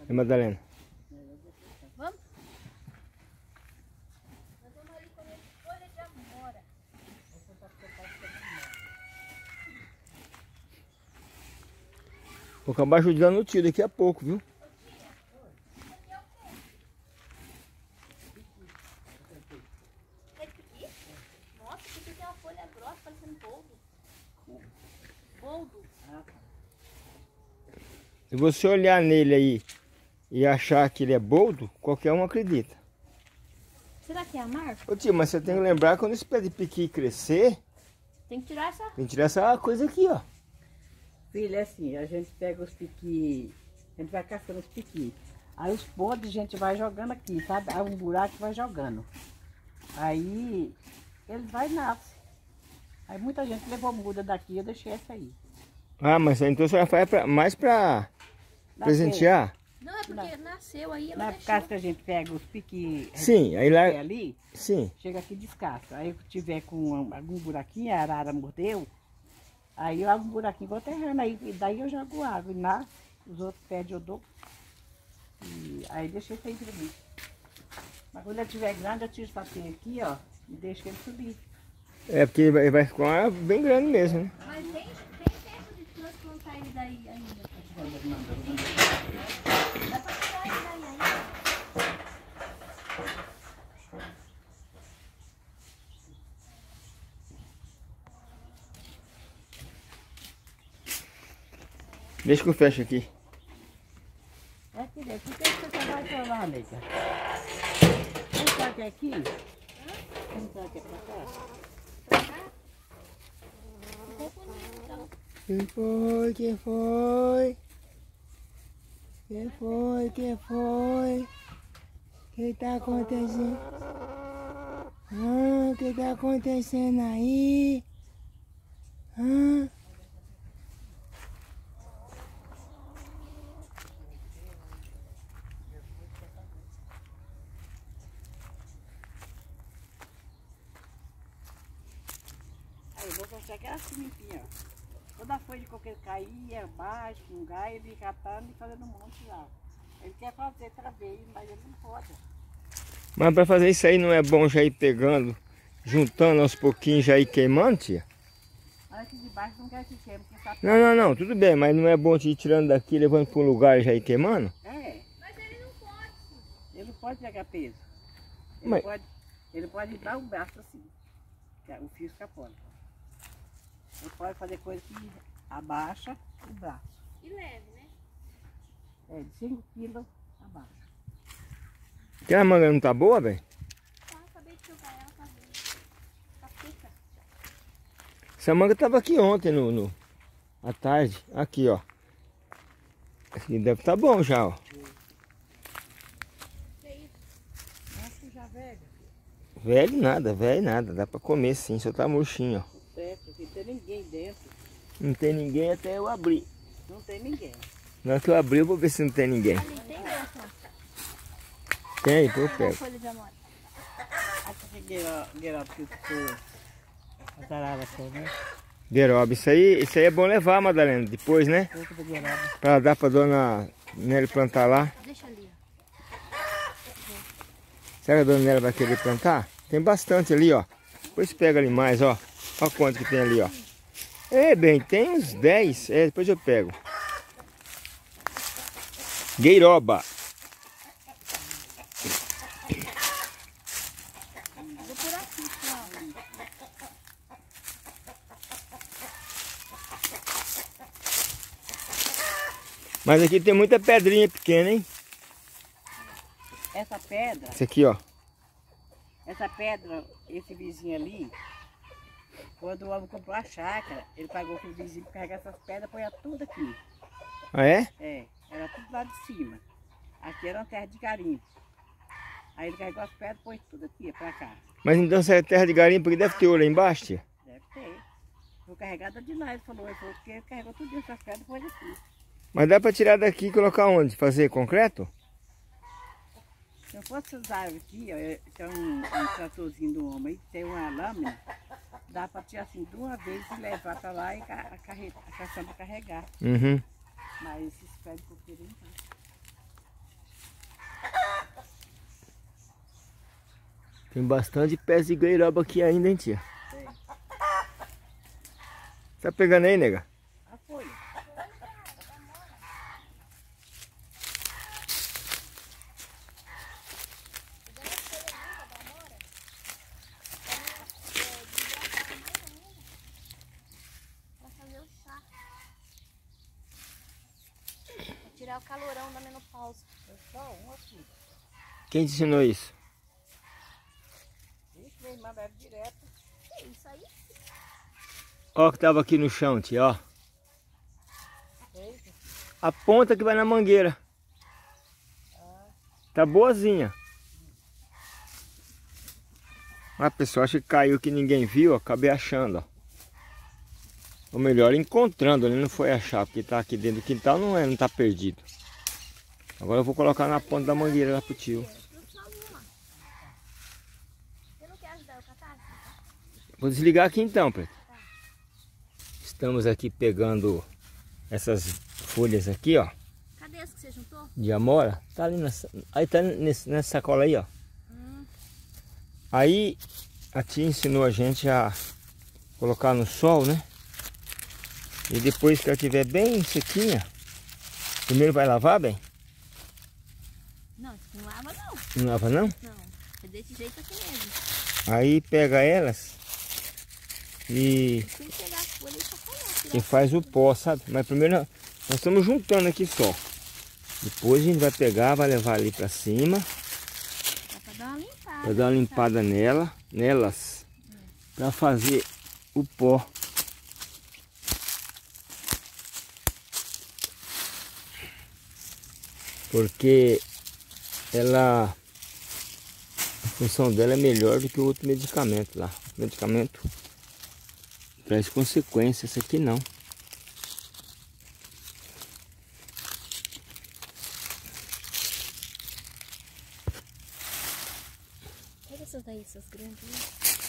E Madalena? Vamos? Nós vamos ali comer folha de amora. Vou acabar ajudando o tio daqui a pouco, viu? Nossa, isso aqui tem uma folha grossa parecendo boldo. Boldo. Se você olhar nele aí e achar que ele é boldo, qualquer um acredita. Será que é amargo? Ô tio, mas você tem que lembrar que quando esse pé de piqui crescer, Tem que tirar essa... tem que tirar essa coisa aqui, ó. Filha, é assim, a gente pega os piqui, a gente vai caçando os piqui. Aí os podres a gente vai jogando aqui, sabe? Aí um buraco vai jogando. Aí ele vai e nasce. Aí muita gente levou muda daqui, eu deixei essa aí. Ah, mas então você vai fazer mais pra presentear? Não, é porque nasceu aí, Na ela época deixou. que a gente pega os piqui Sim, aí lá... ali, Sim. chega aqui e descasca. Aí se tiver com algum buraquinho, a arara mordeu, aí eu abro um buraquinho, vou terreno aí, e daí eu jogo água e nasce, os outros pés eu dou. E aí deixei isso aí pra mim. Mas quando ele estiver grande, eu tiro esse papel aqui, ó, e deixo ele subir. É porque ele vai ficar bem grande mesmo, né? Mas tem tempo de transplantar ele daí ainda. Dá pra tirar ele daí ainda. Deixa que eu fecho aqui. É, filha, por que você só vai pra lá, nega? Vem cá que é aqui? Vem cá que é pra cá? Ficou bonito, então. Quem foi? Quem foi? Quem foi? Quem foi? O que tá acontecendo? O que tá acontecendo aí? Aí eu vou deixar aquela limpinha, ó. Toda folha de coqueiro caía, abaixo, com gai, ele catando e fazendo um monte lá. Ele quer fazer outra vez, mas ele não pode. Mas para fazer isso aí não é bom já ir pegando, juntando aos pouquinhos, já ir queimando, tia? Olha aqui de baixo não quer que queime, porque sabe. Não, tudo bem, mas não é bom te ir tirando daqui, levando para um lugar e já ir queimando? É, Mas ele não pode. ele não pode pegar peso. Ele, Mas- ele pode dar o braço assim, que o fio fica fora. Ele pode fazer coisa que abaixa o braço. E leve, né? É, de 5 quilos abaixa. Aquela manga não tá boa, velho? Ah, acabei de jogar ela, tá vendo? Tá seca. Essa manga tava aqui ontem, à tarde. Aqui, ó. Aqui deve tá bom já, ó. Nossa, já velho. Velho nada. Dá pra comer sim, só tá murchinho, ó. Certo, não tem ninguém dentro. Não tem ninguém até eu abrir. Não tem ninguém. Na hora que eu abrir, eu vou ver se não tem ninguém. Ali tem essa. Tem, então eu Uma pego. folha de amora. Aqui que gueroba que a tarada só, né? Gueroba, isso aí é bom levar, Madalena, depois, né? Pouco da gueroba. Pra dar pra dona Nelly plantar lá. Deixa ali, Será que a dona Nelly vai querer plantar? Tem bastante ali, ó. Depois pega ali mais, ó. Olha quanto que tem ali, ó. É, bem, tem uns 10. É, depois eu pego. Gueiroba. Vou por aqui, Cláudia. Mas aqui tem muita pedrinha pequena, hein? Essa pedra, Essa aqui, ó. esse vizinho ali, quando o homem comprou a chácara, ele pagou pro vizinho para carregar essas pedras, põe tudo aqui. Ah, é? É, era tudo lá de cima. Aqui era uma terra de garimpo. Aí ele carregou as pedras, põe tudo aqui pra cá. Mas então se é terra de garimpo, porque deve ter ouro aí embaixo, tia? Deve ter. Foi carregada de lá, ele falou que ele carregou tudo essas pedras, põe aqui. Mas dá pra tirar daqui e colocar onde? Fazer concreto? Se eu fosse usar aqui, ó, tem um tratorzinho do homem, tem uma lâmina, dá para tirar assim de uma vez e levar para lá e a caçamba carregar. Uhum. Mas esses pés de coqueiro não dá. Tem bastante pés de goiaba aqui ainda, hein, tia? Sim. Tá pegando aí, nega? A folha. Pra fazer o chá. Pra tirar o calorão da menopausa. É só um aqui. Quem te ensinou isso? Isso, minha irmã bebe direto. Que isso aí? Ó o que tava aqui no chão, tia, ó. Eita. A ponta que vai na mangueira. Tá boazinha. Ah, pessoal, acho que caiu que ninguém viu, ó. Acabei achando, ó. Ou melhor, encontrando, ele não foi achar, porque tá aqui dentro do quintal, não tá perdido. Agora eu vou colocar na ponta da mangueira lá pro tio. Você não quer ajudar eu catar? Vou desligar aqui então, Preto. Estamos aqui pegando essas folhas aqui, ó. Cadê essa que você juntou? De amora. Tá ali aí tá nessa sacola aí, ó. Aí a tia ensinou a gente a colocar no sol, né? E depois que ela estiver bem sequinha, primeiro vai lavar bem? Não, isso não lava não. Não lava não? Não, é desse jeito aqui mesmo. Aí pega elas e Tem que pegar a folha e sacolar. e faz o pó, sabe? Mas primeiro nós estamos juntando aqui só. Depois a gente vai pegar, vai levar ali pra cima. Pra dar uma limpada. Pra dar uma limpada nelas. Pra fazer o pó. Porque ela, a função dela é melhor do que o outro medicamento lá. O medicamento traz consequências, esse aqui não. Pega essas daí, essas grandes. Né?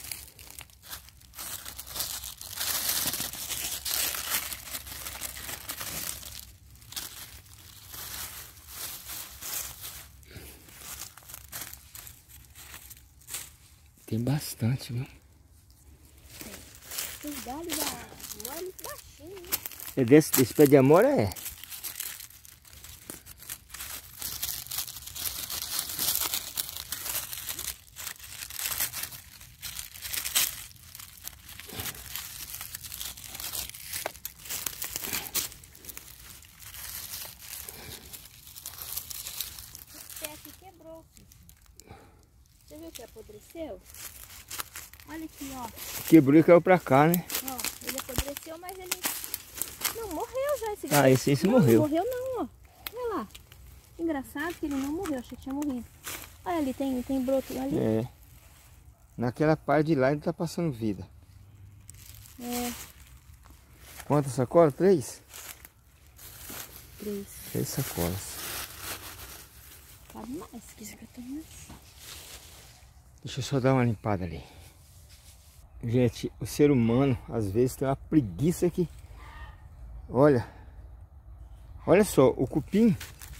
Tem bastante, viu? Os galhos da olha baixinho, né? É desse pé de amora, é. Esse pé aqui quebrou. Você viu que apodreceu? Olha aqui, ó. Quebrou e caiu pra cá, né? Ó, ele apodreceu, mas ele não morreu já esse Ah, galho. esse não, morreu. Não morreu não, ó. Olha lá. Engraçado que ele não morreu, achei que tinha morrido. Olha ali, tem broto ali. É. Naquela parte de lá ele tá passando vida. É. Quantas sacolas? 3? 3. 3 sacolas. Cabe mais, se quiser que eu tenho mais. Deixa eu só dar uma limpada ali. Gente, o ser humano às vezes tem uma preguiça aqui. Olha só, o cupim,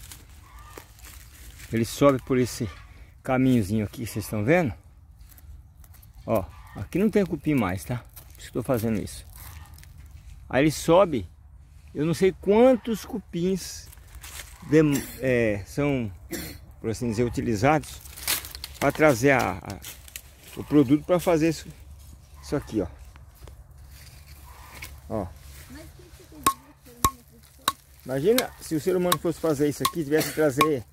ele sobe por esse caminhozinho aqui que vocês estão vendo. Ó, aqui não tem cupim mais, tá? Por isso que estou fazendo isso. Aí ele sobe, eu não sei quantos cupins são, por assim dizer, utilizados para trazer o produto para fazer isso aqui, ó. Ó. Imagina se o ser humano fosse fazer isso aqui, tivesse que trazer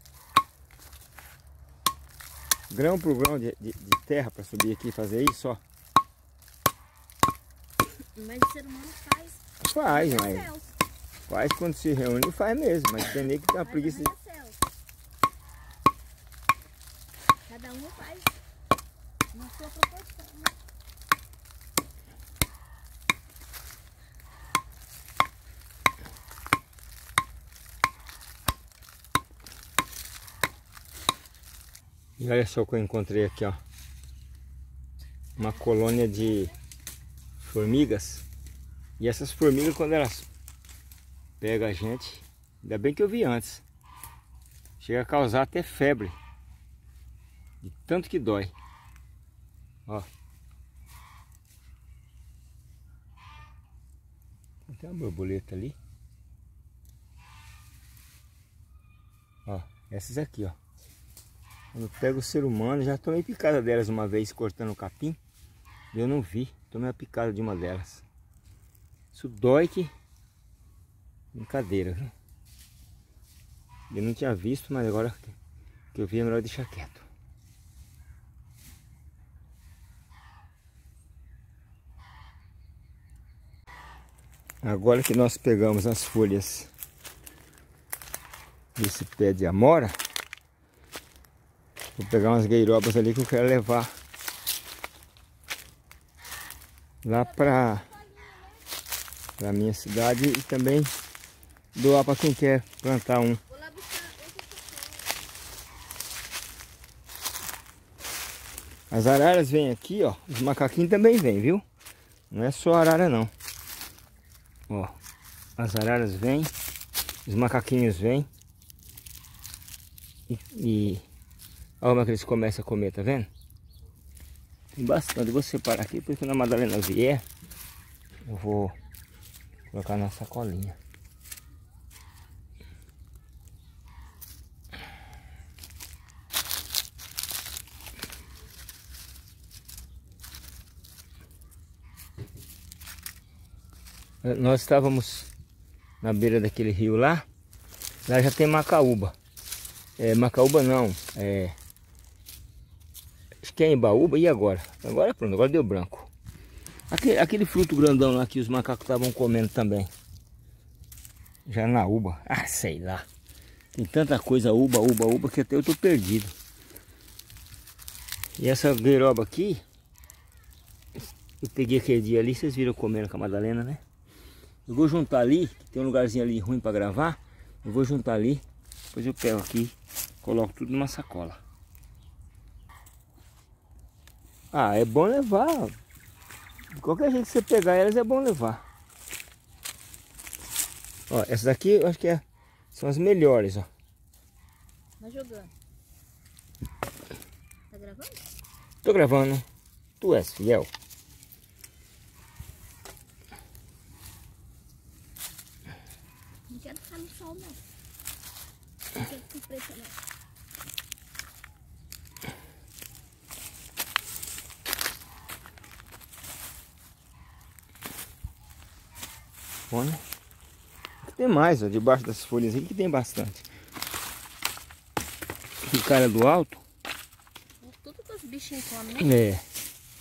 grão por grão de terra para subir aqui e fazer isso, ó. Mas o ser humano faz. Faz, mas faz quando se reúne, faz mesmo, mas tem nem que ter uma preguiça. Cada um faz na sua proporção, né? E olha só o que eu encontrei aqui, ó. Uma colônia de formigas. E essas formigas, quando elas pegam a gente, ainda bem que eu vi antes, chega a causar até febre, de tanto que dói. Ó. Tem uma borboleta ali. Ó, essas aqui, ó. Quando pega o ser humano, já tomei picada delas uma vez cortando o capim. Eu não vi, tomei a picada de uma delas. Isso dói que... brincadeira, viu? Eu não tinha visto, mas agora que eu vi é melhor deixar quieto. Agora que nós pegamos as folhas desse pé de amora, vou pegar umas gueirobas ali que eu quero levar lá para minha cidade e também doar para quem quer plantar um. As araras vêm aqui, ó. Os macaquinhos também vêm, viu? Não é só arara não. Ó, as araras vêm, os macaquinhos vêm. E olha como é que eles começam a comer, tá vendo? Tem bastante. Eu vou separar aqui, porque quando a Madalena vier, eu vou colocar na sacolinha. Nós estávamos na beira daquele rio lá. Lá já tem macaúba. Macaúba não. Acho que é embaúba. E agora? Agora pronto, agora deu branco. Aquele fruto grandão lá que os macacos estavam comendo também. Janaúba. Ah, sei lá. Tem tanta coisa uba que até eu tô perdido. E essa gueiroba aqui, eu peguei aquele dia ali, vocês viram comendo com a Madalena, né? Eu vou juntar ali, que tem um lugarzinho ali ruim para gravar. Eu vou juntar ali, depois eu pego aqui, coloco tudo numa sacola. Ah, é bom levar. De qualquer jeito que você pegar elas é bom levar. Ó, essas daqui eu acho que são as melhores, ó. Vai jogando. Tá gravando? Tô gravando. Tu és fiel. Não quero ficar no sol, não. Não quero ficar preta, não. Bom, né? Aqui tem mais, ó, debaixo das folhas aqui que tem bastante. Aqui, cara do alto. Tudo que os bichinhos comem, né? É.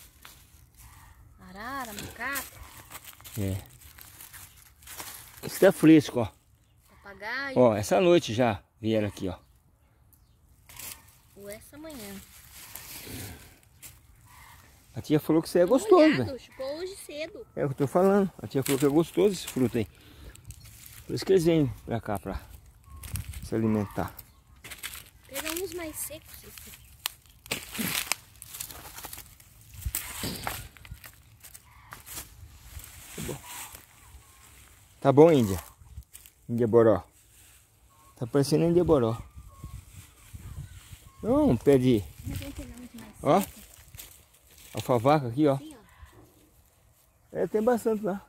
Arara, macaco. É. Isso tá fresco, ó. Papagaio. Ó, essa noite já vieram aqui, ó. Ou essa manhã. A tia falou que isso aí é gostoso, velho. Chupou hoje cedo. É o que eu tô falando. A tia falou que é gostoso esse fruto aí. Por isso que eles vêm pra cá pra se alimentar. Pegar uns mais secos. Esse. Tá bom, Índia? Índia Boró. Tá parecendo Índia Boró. Não, um pé de... Ó. Alfavaca aqui, ó. Assim, ó. Tem bastante lá.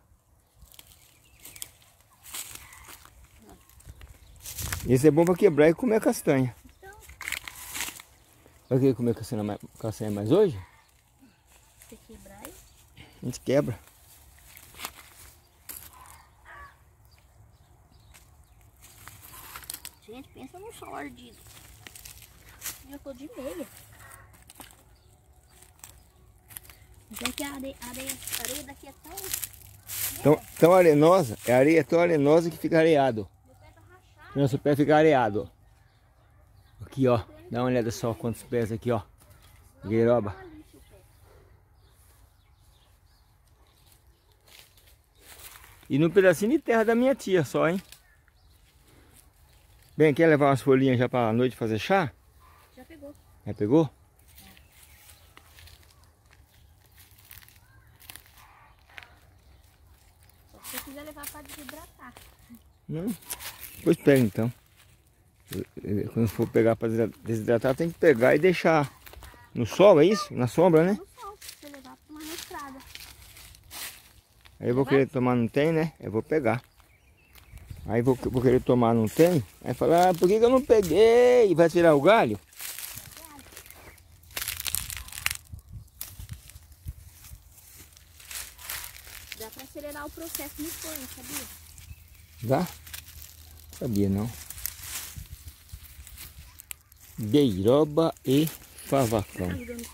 Esse é bom pra quebrar e comer a castanha. Então. Vai querer comer castanha mais hoje? Se quebrar aí. A gente quebra. Gente, pensa num sol ardido. Eu tô de meia. Já que a areia daqui é Tão arenosa. É areia tão arenosa que fica areado. Meu pé tá rachado. Nosso pé fica areado. Aqui, ó. Dá uma olhada só quantos pés aqui, ó. Gueiroba. E no pedacinho de terra da minha tia só, hein? Bem, quer levar umas folhinhas já pra noite fazer chá? Já pegou. Já pegou? Só se você quiser levar pra desidratar. Não. Depois pega então. Quando for pegar para desidratar, tem que pegar e deixar no sol, é isso? Na sombra, né? No sol. Aí eu vou querer tomar, não tem, né? Eu vou pegar. Aí vou querer tomar, não tem. Aí fala, por que eu não peguei? Vai tirar o galho? Dá pra acelerar o processo no forno, sabia? Dá? Sabia não. Beiroba e favacão.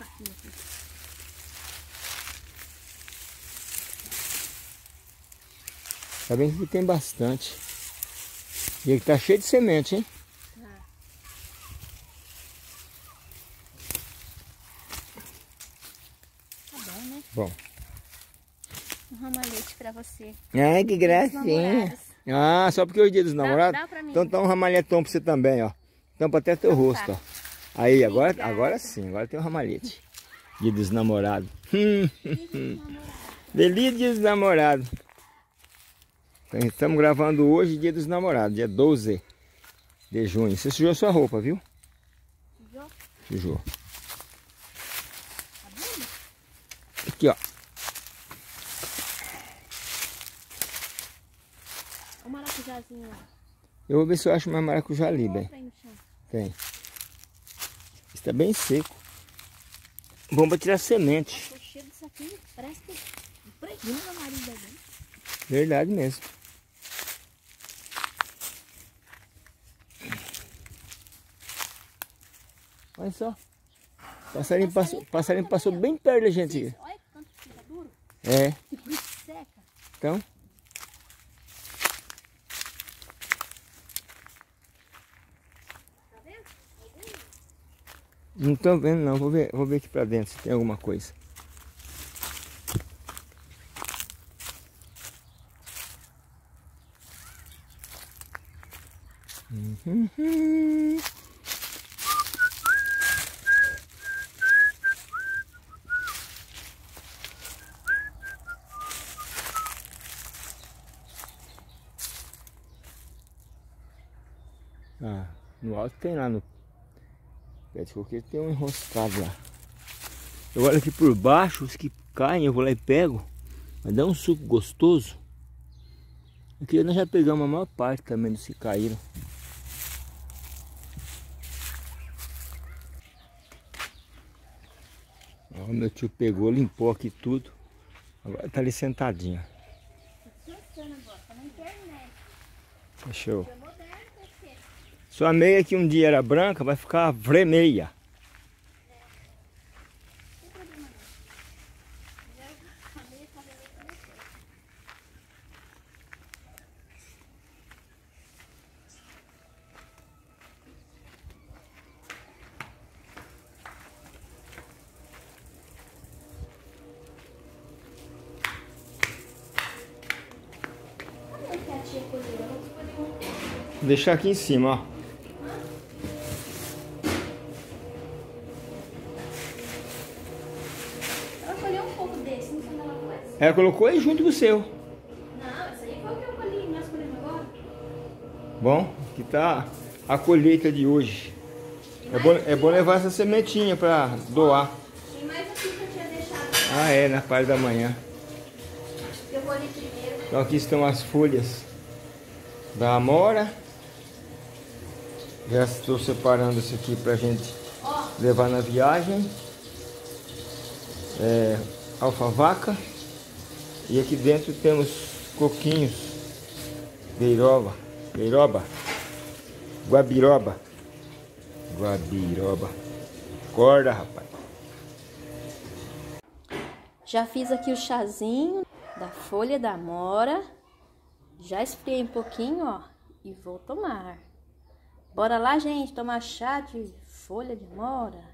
Tá bem que tem bastante. E ele tá cheio de semente, hein? Tá bom, né? Bom. Um ramalhete pra você. Ai, que gracinha. Ah, só porque hoje é dia dos namorados? Dá pra mim. Então tá um ramalhetão pra você também, ó. Tampa até teu rosto, ó. Aí, agora sim, agora tem um ramalhete. Dia dos namorados. Feliz dia dos namorados. Estamos gravando hoje, dia dos namorados, dia 12 de junho. Você sujou sua roupa, viu? Sujou? Sujou. Tá vendo? Aqui, ó. O maracujazinho lá. Eu vou ver se eu acho mais maracujá ali, bem. Aí no chão. Tem. Está bem seco. Bom para tirar semente. O cheiro disso aqui parece que impregna o nariz da gente. Verdade mesmo. Olha só. Passarinho passou bem perto da gente. Olha que tanto que fica duro. É. Que por isso seca. Então. Tá vendo? Não estou vendo não. Vou ver aqui para dentro se tem alguma coisa. Ah, no alto tem lá no pé de coqueiro, tem um enroscado lá. Eu olho aqui por baixo, os que caem eu vou lá e pego. Vai dar um suco gostoso. Aqui nós já pegamos a maior parte também dos que caíram. Ó, meu tio pegou, limpou aqui tudo. Agora tá ali sentadinho. Tá na internet. Show. É moderno, porque Sua meia que um dia era branca vai ficar vermelha. Vou deixar aqui em cima, ó. ela colheu um pouco desse, não sei ela faz. Ela colocou aí junto com o seu. Não, essa aí foi o que eu colhi, nós colhemos agora. Bom, aqui tá a colheita de hoje. É bom levar essa sementinha para doar. Tem mais aqui que eu tinha deixado. Ah, é, na parte da manhã. Eu colhi primeiro. Então aqui estão as folhas da amora. Já estou separando isso aqui pra gente levar na viagem. Alfavaca. E aqui dentro temos coquinhos. Beiroba. Guabiroba. Acorda, rapaz. Já fiz aqui o chazinho da folha da amora. Já esfriei um pouquinho, ó. E vou tomar. Bora lá, gente, tomar chá de folha de amora.